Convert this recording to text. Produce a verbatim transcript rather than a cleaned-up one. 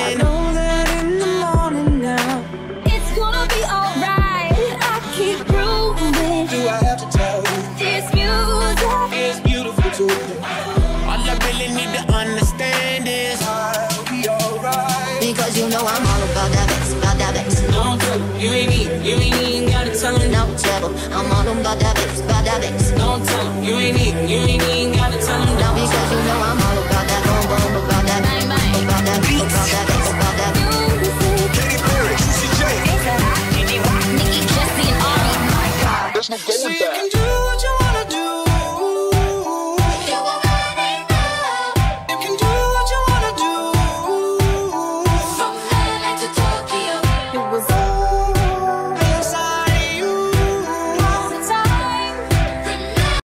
I know that in the morning now, it's gonna be alright. I keep proving. do I have to tell you? This music It's beautiful too. All I really need to understand is I'll be alright. because you know I'm all about that bass, about that bass. No trouble, you ain't need, you ain't even gotta tell him. No trouble, I'm all about that bass, about that bass. Don't tell him, you ain't need, you ain't even gotta tell him. Now because you know I'm all